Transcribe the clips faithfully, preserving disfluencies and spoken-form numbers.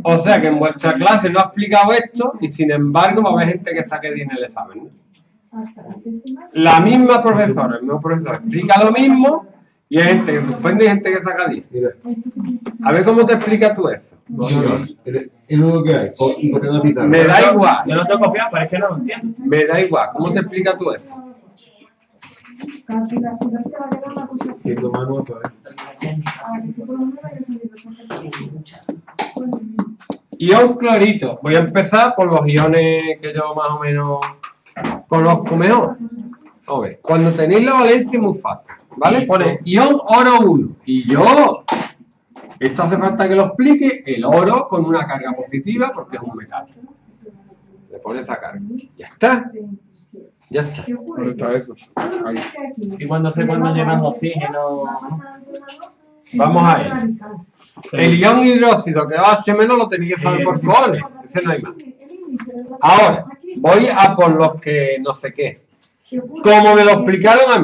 O sea que en vuestra clase no ha explicado esto y sin embargo va a haber gente que saque diez en el examen, ¿no? La misma profesora, el mismo profesor explica lo mismo y hay gente que suspende y gente que saca diez. A ver cómo te explicas tú eso. Dios, es lo único que hay. Y porque da pizarra. Me da igual. Yo no tengo copiado, pero es que no lo entiendo. Me da igual. ¿Cómo te explicas tú eso? Siendo mano otra vez. Ion clarito. Voy a empezar por los iones que yo más o menos conozco mejor. A ver, cuando tenéis la valencia es muy fácil, ¿vale? Pone ion oro uno. Y yo, esto hace falta que lo explique, el oro con una carga positiva porque es un metal. Le pone esa carga. Ya está. Ya está. ¿Dónde está eso? Ahí. Y cuando sé cuándo llevan oxígeno. Vamos a ir. El ion hidróxido que va a ser menos lo tenéis que saber por cojones. Ese no hay más. Ahora, voy a por los que no sé qué. Como me lo explicaron a mí.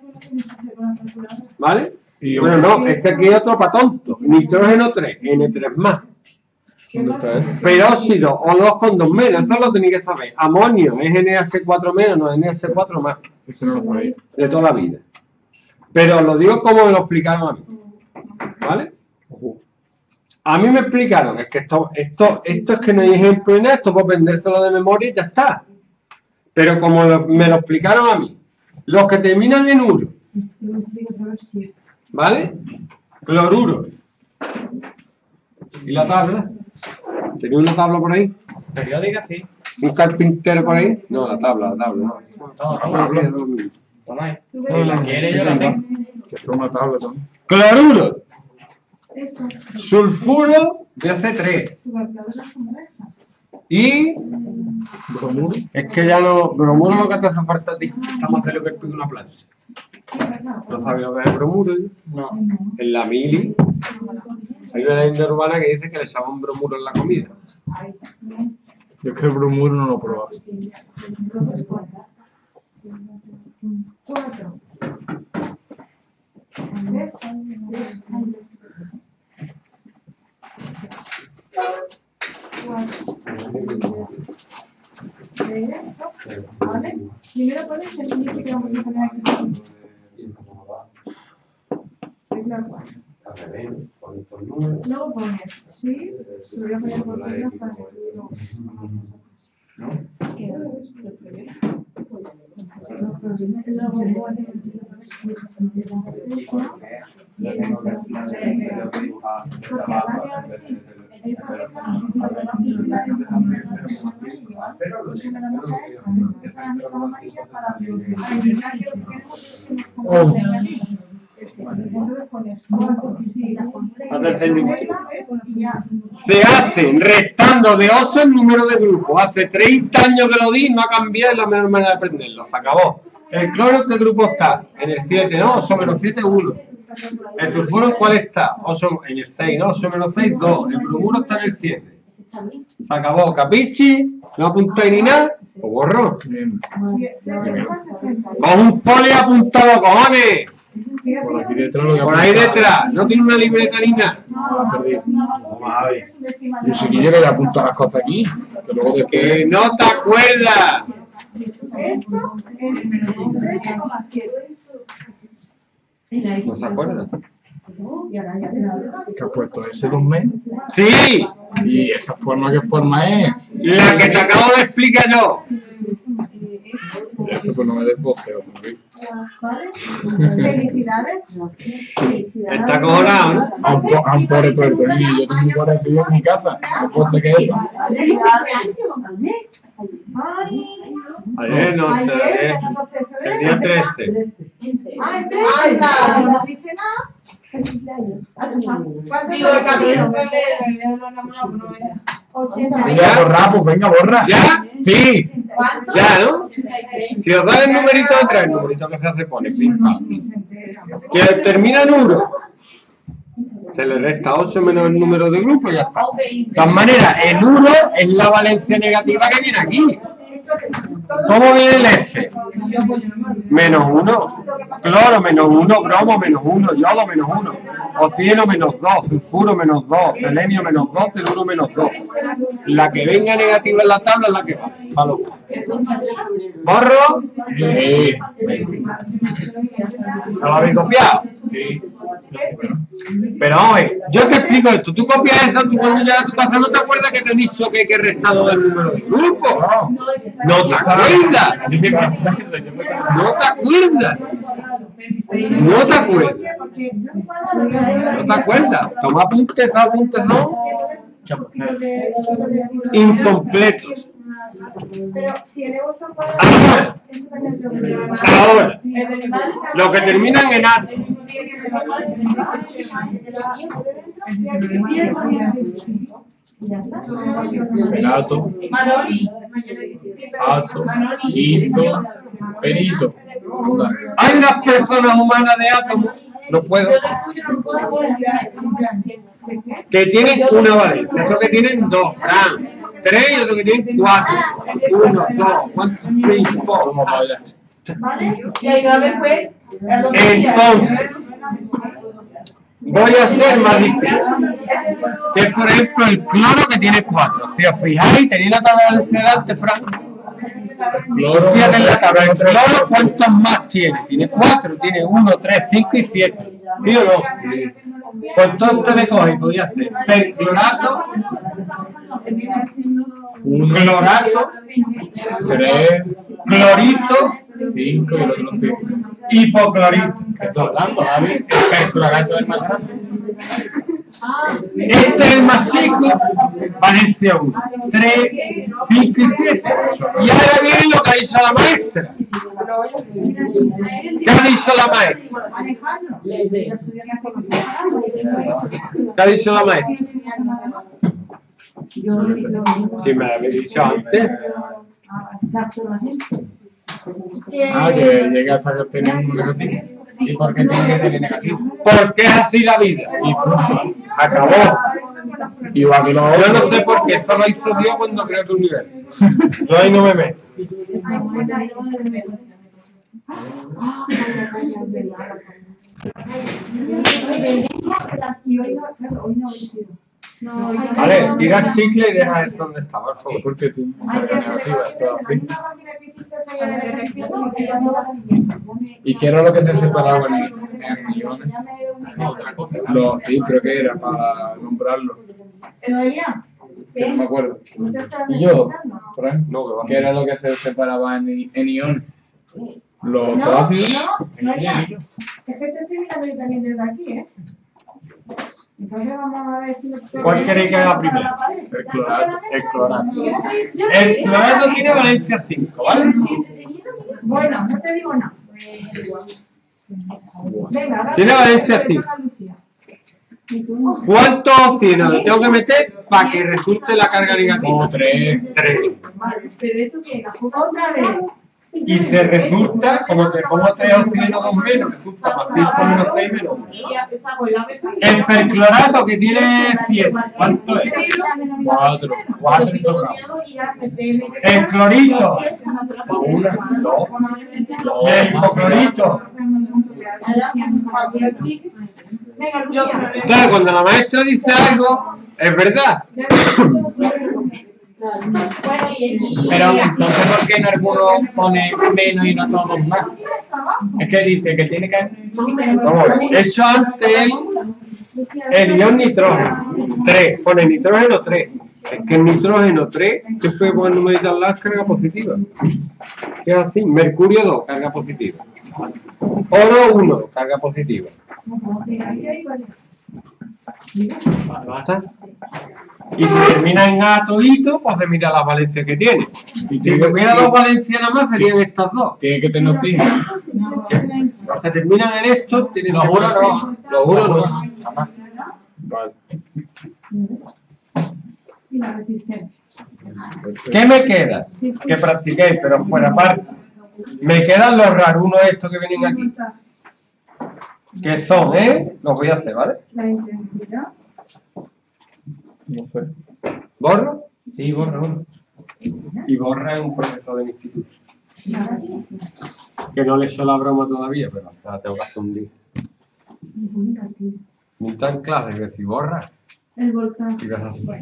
¿Vale? Bueno, no, este aquí hay otro para tonto. Nitrógeno tres, ene tres más. ¿Dónde está eso? Peróxido o dos con dos menos, eso lo tenéis que saber. Amonio es ene hace cuatro menos, no ene hace cuatro más. Eso no lo sabía. De toda la vida. Pero lo digo como me lo explicaron a mí. ¿Vale? A mí me explicaron, es que esto, esto, esto es que no hay ejemplo en esto, puedo aprendérselo de memoria y ya está. Pero como lo- me lo explicaron a mí, los que terminan en uro, ¿vale? Cloruro. ¿Y la tabla? ¿Tenía una tabla por ahí? Periódica, sí. ¿Un carpintero por ahí? No, la tabla, la tabla, no. Toma, Ah, toma. sí, es lo mismo. Toma ahí. Si la quiere, yo la tengo. Que es una tabla también. Cloruro. Sulfuro de ce tres. Y Bromuro. es que ya no, bromuro lo que te hace falta a ti. Está más de lo que el pico de una plancha. ¿No sabía lo que es el bromuro? ¿Eh? No. En la mili hay una leyenda urbana que dice que le echaban bromuro en la comida. Yo es que el bromuro no lo he probado. ¿Vale? Primero pones el índice que vamos a poner aquí. Es la cuatro. Luego pones, ¿sí? Lo voy a poner por turnos para que luego. Luego pones. Oh. Se hace restando de oso el número de grupos. Hace treinta años que lo di, no ha cambiado, es la mejor manera de aprenderlo. Se acabó. El cloro, ¿en qué grupo está? En el siete, ¿no? oso menos siete, uno. El sulfuro, ¿en cuál está? oso en el seis, ¿no? oso menos seis, dos. El bromuro está en el siete. Se acabó. ¿Capichi? ¿No apuntáis ni nada? O borro. Bien. Con un folio apuntado, cojones. Por aquí detrás lo que Por ahí detrás. No tiene una libreta ni nada. No la perdí. Vamos a ver. Yo sí que llegué a apuntar las cosas aquí. Que luego Que después. no te acuerdas. Esto es trece coma siete. ¿No se acuerdan? Que ha puesto ese dos meses. Sí, Y esa forma, ¿qué forma es? la que te acabo de explicar yo. Y esto pues no me desboceo. Felicidades. Está acojonado, ¿no? A un, po- a un pobre tuerto. ¿Eh? Yo tengo un pobre suyo en mi casa. Cosa que es. Ayer no, ayer. El día trece. Ah, el trece. No dice nada. ¿Cuántos Digo, el catorce de años? febrero, no, no, no, no, no. ochenta. Venga, borra, pues venga, borra. ¿Ya? Sí, ¿Cuánto? ya, ¿no? Si os da el numerito detrás, el numerito que se hace pone, pim, pam. Que termina en uno. Se le resta ocho menos el número de grupo y ya está. De todas maneras, el uno es la valencia negativa que viene aquí. ¿Cómo viene el eje? Menos uno. Cloro menos uno, bromo menos uno, yodo menos uno, oxígeno menos dos, sulfuro menos dos, selenio menos dos, teluro menos dos. La que venga negativa en la tabla es la que va. Palo. ¿Borro? Sí. ¿No lo habéis copiado? Sí. Pero oye, yo te explico esto. Tú copias eso, tú cuando llegas a tu casa no te acuerdas que te he dicho que hay que restado del número del grupo. No te acuerdas. No te acuerdas. No te acuerdas. No te acuerdas. Toma apuntes, esos apuntes son incompletos. Pero si el ego está Ahora, ahora, lo que terminan en A. Pelato, ato, hito, perito. Hay las personas humanas de átomos, no puedo, que tienen una valencia, otros que tienen dos, Fran, tres y otros que tienen cuatro. Uno, dos, one, two, three, four. ¿Cómo baila? Y ahí va después. Entonces, voy a hacer más difícil. Que es, por ejemplo, el cloro que tiene cuatro. Si os fijáis, tenéis la tabla delante, Fran. Cloro. Fíjate en la tabla. El cloro, ¿cuántos más tiene? Tiene cuatro, tiene uno, tres, cinco y siete. ¿Sí o no? Pues entonces me coge y podía hacer perclorato, clorato, Tres, clorito, cinco y el otro cinco. hipoclorito. ¿Qué estás hablando, Javi? El perclorato es más grande. Este es el más chico, Valencia uno, tres, cinco y siete. Y ahora viene lo que ha dicho la maestra. ¿Qué ha dicho la maestra? ¿Qué ha dicho la maestra? Si me lo habéis dicho antes. Ah, que llega hasta que tenemos un negativo. ¿Y por qué tiene que tener negativo? Porque es así la vida. Y punto. Acabó. Igual que los Yo otros. no sé por qué, eso lo hizo Dios cuando creó el universo. Yo ahí no me meto. Vale, tira el cicle y deja eso donde está, por favor. Porque tú sacas negativa, todo así. ¿Y qué era lo que se separaba en, en iones? Otra cosa. Lo, sí, creo que era para nombrarlo. Que no me acuerdo. ¿Y yo? ¿Por ahí? No, que va. ¿Qué era lo que se separaba en, en iones? Los No, ácidos. no, no ya. Es que te estoy mirando yo también desde aquí, ¿eh? Entonces vamos a ver si nos ¿Cuál queréis que haga primero? El clorato. El clorato. Yo no te- yo no El te- clorato tiene valencia cinco, ¿vale? Bueno, no te digo nada. Venga, ahora Tiene Valencia cinco. ¿Cuántos oxígenos le tengo que meter para que resulte la carga O negativa? tres. Tres. Pero esto que la otra vez. Y se resulta, como te pongo tres oxígenos dos menos, resulta más cinco menos seis menos uno. El perclorato que tiene siete, ¿cuánto es? Cuatro. Cuatro y sobrado. El clorito, una, dos. Y el hipoclorito. Venga, Lucía. Entonces, cuando la maestra dice algo, es verdad. Pero entonces, ¿por qué en algunos pone menos y no todos más? Es que dice que tiene que... Vamos a ver, eso antes el, el ion nitrógeno. tres, pone nitrógeno tres. Es que el nitrógeno tres, siempre puede numerizar la carga positiva. ¿Qué es así? Mercurio dos, carga positiva. Oro uno, carga positiva. ¿Basta? Y si termina en A todito, pues se mira las valencias que tiene. Y si tuviera dos valencias nada más, serían estas dos. Tiene que tener oxígeno. Los que terminan en esto, tienen Los uno no. Los uno no. Vale. Y la resistencia. ¿Qué me queda? Que practiquéis, pero fuera parte. Me quedan los rarunos estos que vienen aquí. Que son, ¿eh? Los voy a hacer, ¿vale? La intensidad. No sé. ¿Borro? Sí, borra, borra. Y Y Borra es un profesor del instituto. Que no le he hecho la broma todavía, pero la tengo que hacer un día. Ni está en clase, que si Borra. El volcán. Y cosas así.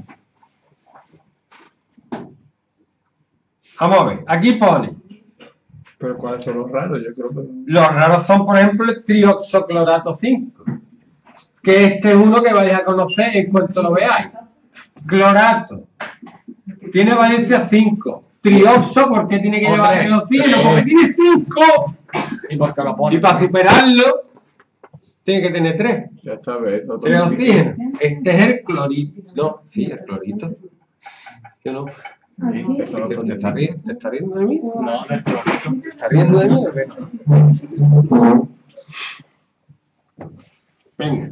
Vamos a ver, aquí pone. Pero ¿cuáles son los raros? Yo creo que... Los raros son, por ejemplo, el trioxoclorato cinco. Que este es uno que vais a conocer en cuanto lo veáis. Clorato. Tiene valencia cinco. Trioxo, ¿por qué tiene que llevar tres oxígenos? Porque tiene cinco. ¿Y por qué lo pone? Y para superarlo, tiene que tener tres. Ya está, ves. Tres oxígenos. Este es el clorito. No, sí, el clorito. ¿Qué no? Así. Eso no ¿Te, te está riendo, ¿Te está riendo de mí? No, del clorito. ¿Te está riendo de mí o qué? Venga.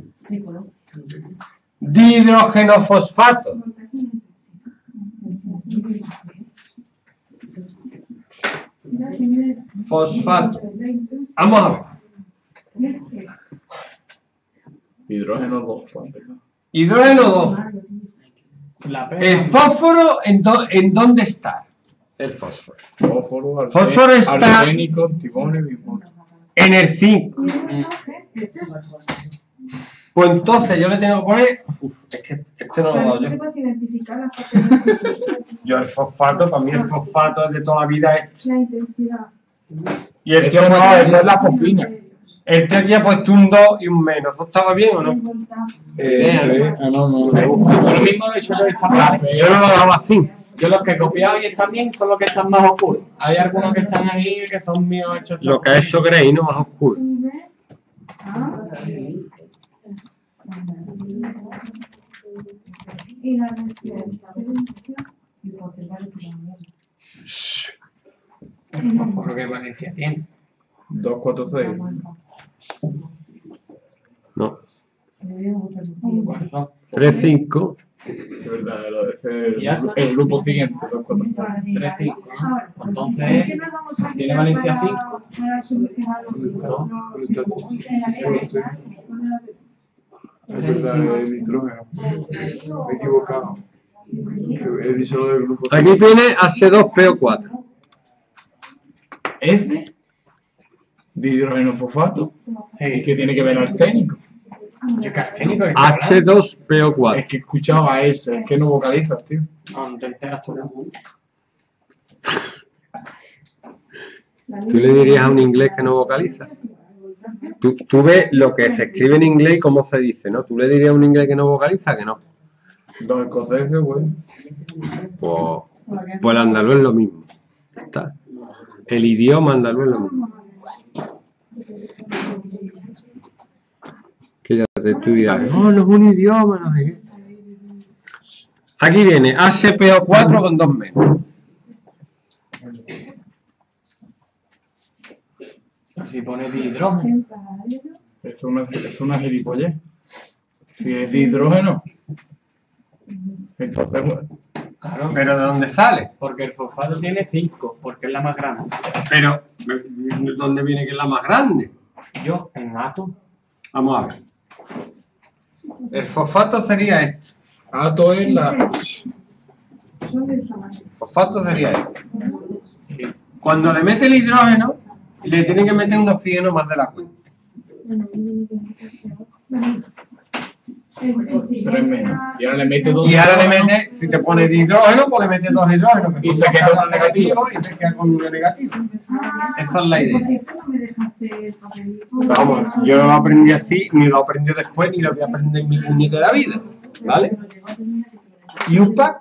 Dihidrogenofosfato. Fosfato. Vamos a ver. Hidrógeno dos. para empezar. Hidrógeno dos. La pena. El fósforo, ¿en, do- ¿en dónde está? El fósforo. Fósforo, arsen- Fósforo está- arsénico, antimonio y bimonio. En el cinco. Pues entonces yo le tengo que poner. Uf, es que este no lo he dado No yo. se puede identificar la parte Yo el fosfato, para mí el fosfato es de toda la vida es. la intensidad. Y el tío Eso no, no, eso es la fosfina. el tío aquí ha puesto un dos y un menos. ¿Eso estaba bien o no? El voltaje. Eh, ah, no, no. Yo lo mismo lo he hecho yo esta mal. Yo no lo daba así. Yo los que he copiado y están bien son los que están más oscuros. Hay algunos que están ahí que son míos hechos. Lo que es eso Grey, no más oscuro. V, A, y la resistencia. El fósforo que Valencia tiene. dos cuatro seis. No. ¿Cuáles son? tres cinco. Es verdad, lo- ese es Ya el, está. el grupo siguiente. dos cuatro seis. tres cinco, ¿no? Ahora, Entonces, siempre vamos a tiene mirar valencia para- cinco. para solucionar los- los- en la ley. Es verdad, el nitrógeno. Me he equivocado. He dicho lo del grupo. Aquí tiene H dos P O cuatro. ¿Ese? De hidrógeno fosfato. Sí. Que tiene que ver arsénico. Yo que arsénico que H dos P O cuatro. Es que escuchaba ese, es que no vocalizas, tío. No, no te enteras tú. ¿Tú le dirías a un inglés que no vocaliza? Tú, tú ves lo que se escribe en inglés y cómo se dice, ¿no? ¿Tú le dirías a un inglés que no vocaliza? Que no. Dos escoceses, güey. Pues, pues el andaluz es lo mismo. ¿Está? El idioma andaluz es lo mismo. Que ya te tú dirás, no, no es un idioma, no sé qué. Aquí viene H P O cuatro con dos menos. Si pones de hidrógeno. Es una, es una gilipollez. Si es de hidrógeno. Entonces, bueno, Claro, ¿Pero de dónde sale? porque el fosfato tiene cinco, porque es la más grande. Pero, ¿de dónde viene que es la más grande? Yo, en ato. Vamos a ver. El fosfato sería este. ato es la. Son de esta manera. El fosfato sería este. Cuando le mete el hidrógeno, le tiene que meter un oxígeno más de la cuenta. Tres menos. Y ahora le mete dos. Y ahora le mete, si te pone de hidrógeno, pues le mete dos hidrógenos. que Y son se dos queda cargas con negativo. negativas Y se queda con uno negativo. Ah, Esa es la idea. ¿por qué tú no me dejaste el papelito? Vamos, yo no lo aprendí así, ni lo aprendí después, ni lo voy a aprender en mi puñete de la vida. ¿Vale? ¿Y un pack?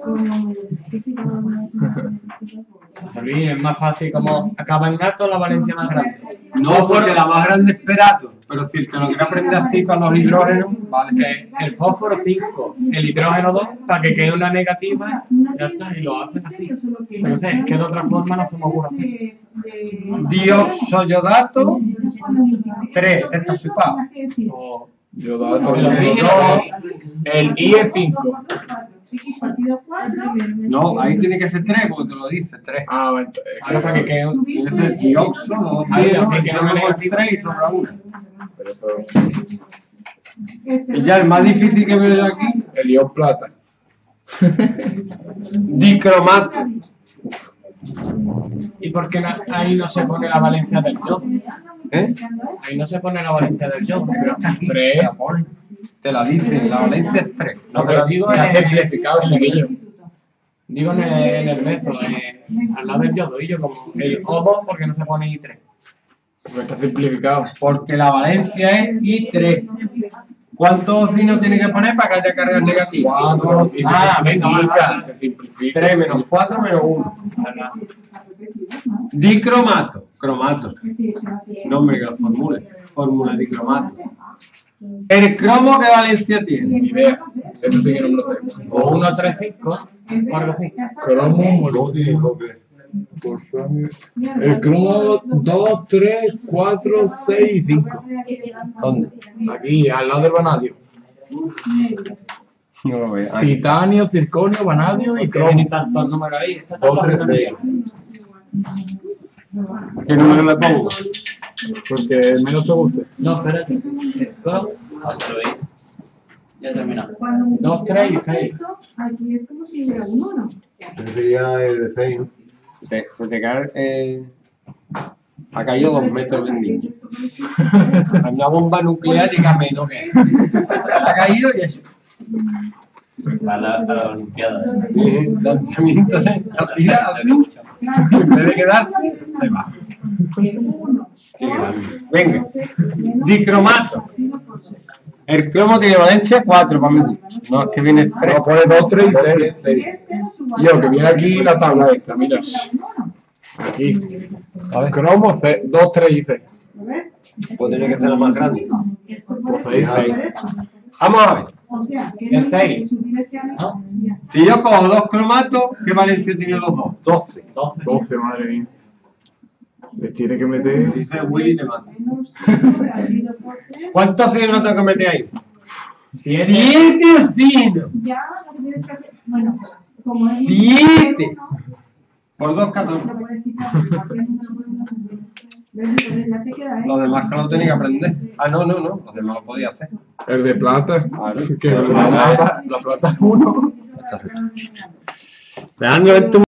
Salir es más fácil como acaba en ato la valencia más grande. No, porque la más grande es perato. Pero si te lo quieres aprender así para los hidrógenos, Vale, que el fósforo cinco, el hidrógeno dos, para que quede una negativa, ya está, y lo hacen así. No sé, es que de otra forma no se me ocurre hacer. dioxoyodato tres, tetrasipado. O Yo dato. el oxígeno, El I es cinco. No, ahí tiene que ser tres, porque te lo dice, tres. Ah, bueno, entonces, es ahora para que quede un... Tiene que ser dioxo, dos Ahí, oxígenos, así que no me negativa tres y sobra una. pero eso. Y ya el más difícil que veo yo aquí, El ion plata. dicromato. ¿Y por qué no- ahí no se pone la valencia del yo? ¿Eh? Ahí no se pone la valencia del yo, pero está aquí. tres. Te la ponen. Te la dicen, la valencia es tres. No, pero digo Está en el, simplificado, chiquillo. digo en el, en el método, eh, al lado del yodo, y yo como el O dos porque no se pone I tres. Porque está simplificado. Porque la valencia es I tres. ¿Cuántos signos tiene que poner para que haya cargas negativas? cuatro. Y Ah, se venga, simplifica. vale. Se simplifica. tres menos cuatro menos uno. Dicromato. Cromato. Nombre que lo formule. Fórmula dicromato. ¿El cromo qué valencia tiene? Ni idea. Eso sí que no me lo sé. O uno, tres, cinco, o algo así. Cromo monóxido. El cromo dos, tres, cuatro, seis y cinco. ¿Dónde? Aquí, al lado del vanadio. No lo veo. Aquí. Titanio, circonio, vanadio y Que cromo. tiene tantos números ahí. Esta está Dos, tres, bastante seis. bien. ¿Qué número le pongo? Porque menos te guste. No, espérate. Dos, ya terminamos. Dos, tres y seis. Aquí es como si hubiera un mono. Sería el de seis, ¿no? Te- se te cae. Eh, ha caído dos metros de niño. Una bomba nuclear llega menos que. Ha caído y eso. Para la, para la Olimpiada. Eh, lanzamiento de la tira así. En vez de quedar, se va. Qué grande. Venga. Dicromato. El cromo tiene valencia cuatro para mí. No, es que viene tres. No, pone dos, tres y seis. Yo, que viene aquí la tabla esta, mira. Aquí. Cromo dos, tres y seis. Pues tiene que ser la más grande. Pues seis, seis. Vamos a ver. O sea, que El seis. subir este año ¿No? y ya está. Si yo cojo dos cromatos, ¿qué valencia tienen los dos? doce. Doce. doce, madre mía. Les tiene que meter. Dice Willy te mata. Menos cinco, ha sido por tres. ¿Cuántos signos tengo que meter ahí? Siete. ¡Siete signos! Ya lo que tienes que hacer, bueno, como es Siete. Por dos, catorce. lo puedes quitar, porque el número puede no ser. ¿Ves? Entonces ya te queda Los eso. demás que lo tenía que aprender. Ah, no, no, no. Los demás lo podía hacer. El de plata. Claro. Que la plata, la plata es uno. Dejadme ver tu